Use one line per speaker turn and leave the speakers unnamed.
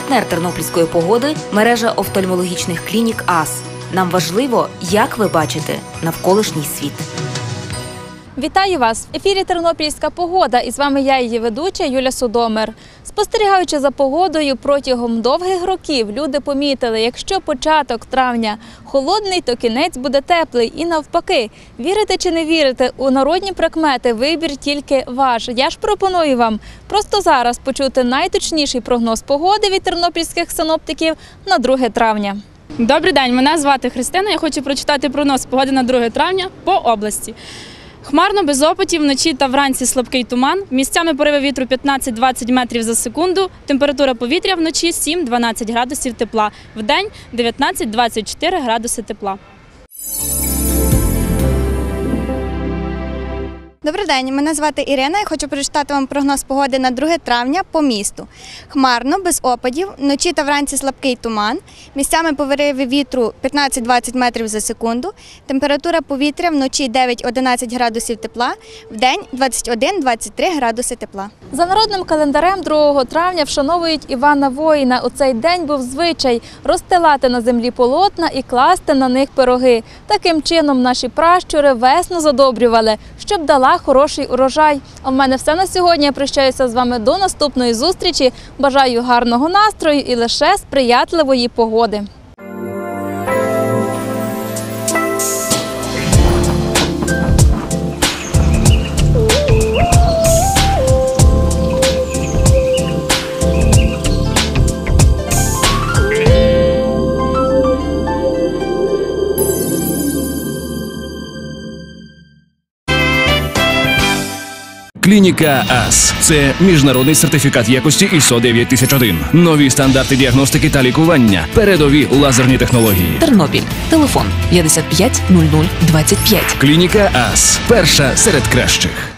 Партнер тернопільської погоди – мережа офтальмологічних клінік АС. Нам важливо, як ви бачите навколишній світ.
Вітаю вас! В ефірі «Тернопільська погода» і з вами я, її ведуча Юля Судомир. Спостерігаючи за погодою протягом довгих років, люди помітили, якщо початок травня холодний, то кінець буде теплий. І навпаки, вірите чи не вірите, у народні прикмети вибір тільки ваш. Я ж пропоную вам просто зараз почути найточніший прогноз погоди від тернопільських синоптиків на 2 травня.
Добрий день, мене звати Христина. Я хочу прочитати прогноз погоди на 2 травня по області. Хмарно, без опадів, вночі та вранці слабкий туман, місцями пориви вітру 15-20 метрів за секунду, температура повітря вночі 7-12 градусів тепла, вдень 19-24 градуси тепла.
Добрий день, мене звати Ірина. Я хочу прочитати вам прогноз погоди на 2 травня по місту. Хмарно, без опадів, вночі та вранці слабкий туман, місцями пориви вітру 15-20 метрів за секунду, температура повітря вночі 9-11 градусів тепла, вдень 21-23 градуси тепла.
За народним календарем 2 травня вшановують Івана Воїна. У цей день був звичай розстилати на землі полотна і класти на них пироги. Таким чином наші пращури весну задобрювали, щоб дала хороший урожай. А в мене все на сьогодні. Я прощаюся з вами до наступної зустрічі. Бажаю гарного настрою і лише сприятливої погоди.
Клініка АС – це міжнародний сертифікат якості ISO 9001. Нові стандарти діагностики та лікування. Передові лазерні технології.
Тернопіль. Телефон 55 00 25.
Клініка АС – перша серед кращих.